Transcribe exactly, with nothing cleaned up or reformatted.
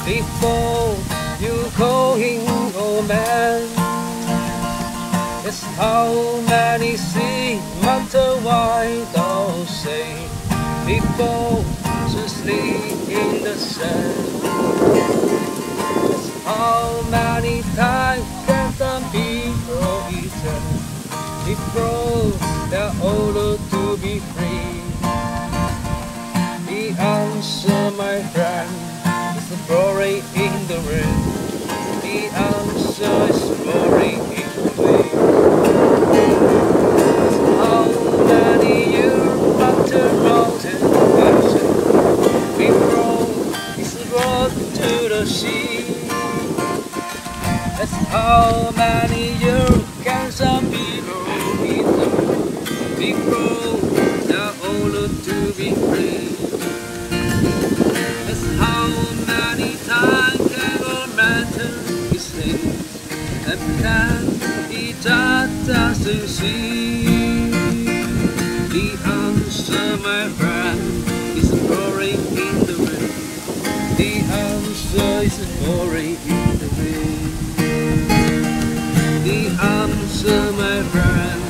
before you call him old man. It's how many see matter why thou say before to sleep in the sand. It's how many times can some people eaten before they're older to be free. The answer, my friend, is the glory in the rain. The answer is glory in the rain. How many years after mountain ocean before it's brought to the sea? That's how many years can some people be before they're older to be free. That's how many times can a matter be seen and pretend he just doesn't see. The answer, my friend, is glory in the rain. The answer is glory in the rain. The answer, my friend,